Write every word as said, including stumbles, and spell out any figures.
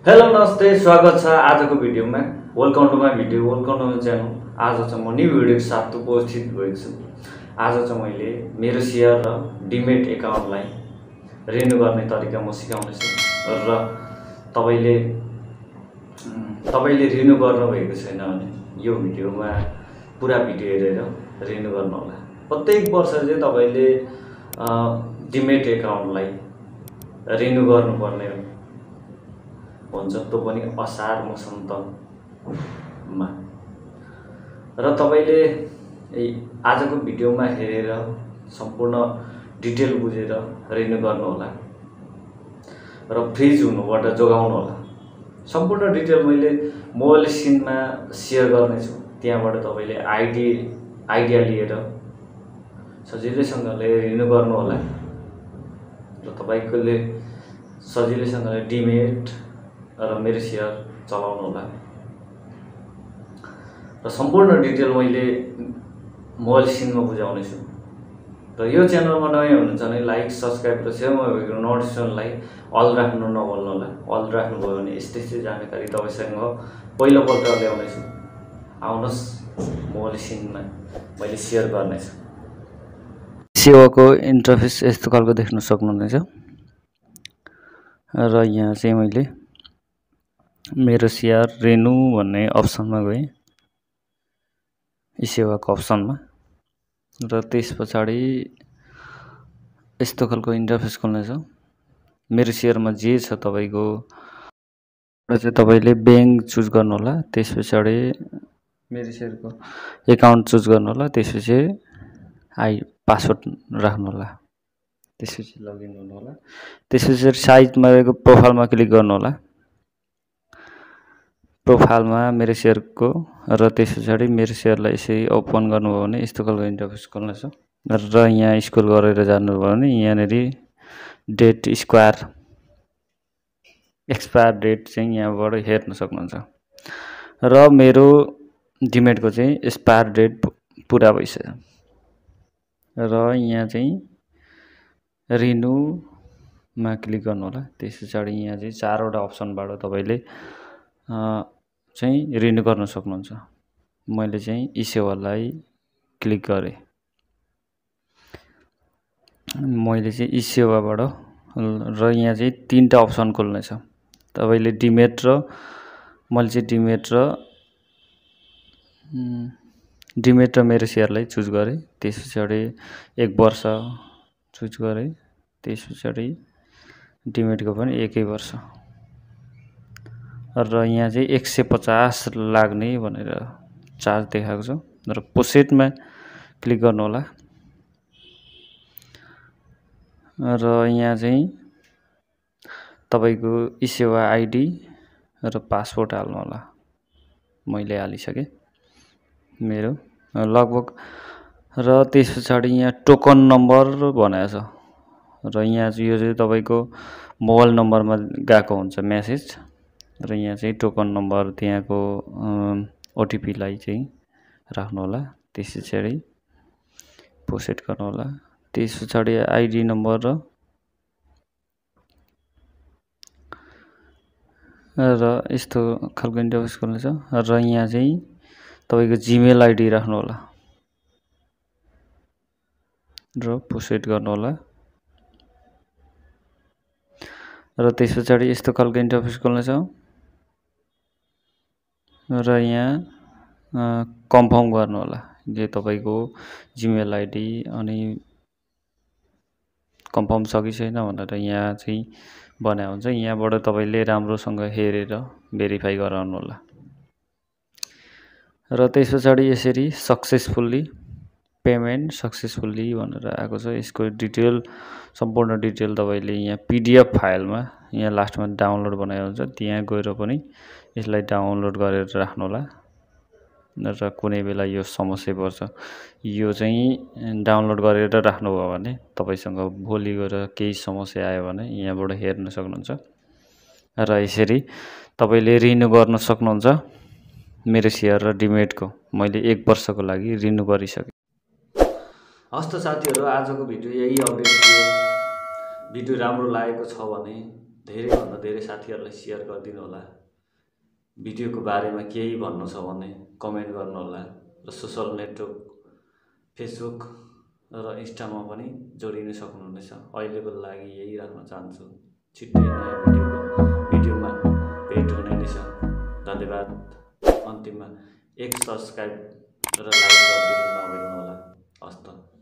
Hello नमस्ते स्वागत छ आजको भिडियोमा। Welcome to my video, welcome to my channel. आज चाहिँ म न्यू भिडियोको साथ उपस्थित भएको छु। आज चाहिँ मैले मेरो सेयर र डिमेट एकाउन्टलाई रिन्यू गर्ने तरिका म सिकाउनेछु र तपाईले तपाईले रिन्यू गर्नुभएको छैन भने यो भिडियोमा पुरा भिडियो हेरेर रिन्यू गर्नु होला। प्रत्येक वर्ष चाहिँ तपाईले डिमेट एकाउन्टलाई रिन्यू गर्नुपर्ने हुन्छ, त्यो पनि असार मसन्तमा। र तपाईले आजको भिडियोमा हेरेर सम्पूर्ण डिटेल बुझेर रिन्यू गर्नु होला र फ्रिज हुनुबाट जोगाउनु होला। सम्पूर्ण डिटेल मैले मोबाइल स्क्रिनमा सेयर गर्नेछु। त्यहाँबाट तपाईले आइडी आइडिया लिएर सजिलैसँगले रिन्यू गर्नु होला र तपाईकोले सजिलैसँगले डिमेट र मेरो सेयर चलाउनु होला। र सम्पूर्ण डिटेल मैले मोबाइल स्क्रिनमा बुझाउने छु। र यो च्यानलमा नयाँ हुनुहुन्छ भने लाइक सब्सक्राइब र सेयरमा भएको नोटिफिकेसनलाई अल राख्नु नभुल्नु होला। अल राख्नुभयो भने यस्तै यस्तै जानकारी तपाईसँग पहिलोपल्ट ल्याउने छु। आउनुहोस् मोबाइल स्क्रिनमा मैले सेयर गर्नेछु। सेवाको इन्टरफेस यस्तो खालको देख्न सक्नुहुनेछ र यहाँ चाहिँ मैले मेरो सेयर रिन्यू भन्ने अप्सनमा गएँ, यी सेवाको अप्सनमा, र त्यस पछाडि यस्तो खालको इन्टरफेस खुल्नेछ। मेरो सेयरमा जे छ तपाईको चाहिँ तपाईले बैंक चुज गर्नु होला। त्यस पछाडि मेरो सेयरको एकाउन्ट चुज गर्नु होला। त्यसपछि आई पासवर्ड राख्नु होला। त्यसपछि लगइन गर्नु होला। त्यसपछि साइडमा रहेको प्रोफाइलमा क्लिक गर्नु होला। प्रोफाइलमा मेरो सेयरको र त्यस पछाडि मेरो सेयरलाई यसरी ओपन गर्नुभयो भने यस्तो खालको इन्टरफेस खुल्नेछ र यहाँ स्क्रोल गरेर जानुभयो भने यहाँनेरि डेट स्क्वायर एक्सपायर डेट चाहिँ यहाँबाट हेर्न सक्नुहुन्छ। र मेरो डिमेटको चाहिँ एक्सपायर डेट पुरा भइसक्यो र यहाँ चाहिँ रिन्यूमा क्लिक गर्नु होला। त्यस पछाडि यहाँ चाहिँ चारवटा अप्सनबाट तपाईले चाहिँ रिन्यू गर्न सक्नुहुन्छ। मैले चाहिँ ई सेवालाई क्लिक गरेँ। मैले चाहिँ ई सेवाबाट र यहाँ चाहिँ तीनटा अप्सन खुल्नेछ। तपाईले डिमेट र मैले चाहिँ डिमेट र डिमेट र मेरो सेयरलाई चुज गरेँ। त्यस पछाडि एक वर्ष चुज गरेँ। त्यस पछाडि डिमेटको पनि एकै वर्ष र यहाँ चाहिँ एक सय पचास लाग्ने भनेर चार्ज देखाएको छ र पोसेटमा क्लिक गर्नु होला र यहाँ चाहिँ तपाईको ई सेवा आइडी र पासवर्ड हाल्नु होला। मैले हालिसकेँ मेरो लगभग। र त्यस पछाडि यहाँ टोकन नम्बर भनेको छ र यहाँ चाहिँ यो चाहिँ तपाईको मोबाइल नम्बरमा गएको हुन्छ मेसेज र यहाँ चाहिँ टोकन नम्बर त्यहाँको ओटिपीलाई चाहिँ राख्नु होला। त्यस पछाडि पोसेट गर्नु होला। त्यस पछाडि आइडी नम्बर र र यस्तो खालको इन्टरफेस खुल्नेछ र यहाँ चाहिँ तपाईको जीमेल आइडी राख्नु होला र पोसेट गर्नु होला। र त्यस पछाडि यस्तो खालको इन्टरफेस खुल्नेछ र यहाँ कन्फर्म गर्नु होला जे तपाईको जीमेल आइडी अनि कन्फर्म छ कि छैन भनेर यहाँ चाहिँ बनाएको हुन्छ। यहाँबाट तपाईले राम्रोसँग हेरेर भेरिफाई गराउनु होला। र त्यस पछाडि यसरी सक्सेसफुल्ली पेमेन्ट सक्सेसफुल्ली भनेर आएको छ। यसको डिटेल सम्पूर्ण डिटेल तपाईले यहाँ पीडीएफ फाइलमा यहाँ लास्टमा डाउनलोड बनाएको हुन्छ, त्यहाँ गएर पनि यसलाई डाउनलोड गरेर राख्नु होला। र कुनै बेला यो समस्या पर्छ, यो चाहिँ डाउनलोड गरेर राख्नुभयो भने तपाईसँग भोलि गएर केही समस्या आयो भने यहाँबाट हेर्न सक्नुहुन्छ र यसरी तपाईले रिन्यू गर्न सक्नुहुन्छ। मेरो सेयर र डिमेटको मैले एक वर्षको लागि रिन्यू गरिसकेँ। हस्त साथीहरु, आजको भिडियो यही अपडेट थियो। भिडियो राम्रो लागेको छ भने धेरैभन्दा धेरै साथीहरूलाई सेयर गरिदिनु होला। भिडियोको बारेमा केही भन्नु छ भने कमेन्ट गर्नु होला र सोसल नेटवर्क फेसबुक र इन्स्टामा पनि जोडिन सक्नुहुनेछ। अहिलेको लागि यही राख्न चाहन्छु। छिट्टै नयाँ भिडियोको भिडियोमा भेट हुने नै छ। धन्यवाद। अन्तिममा एक सब्सक्राइब र लाइक गरिदिनु नभुल्नु होला। हस्त।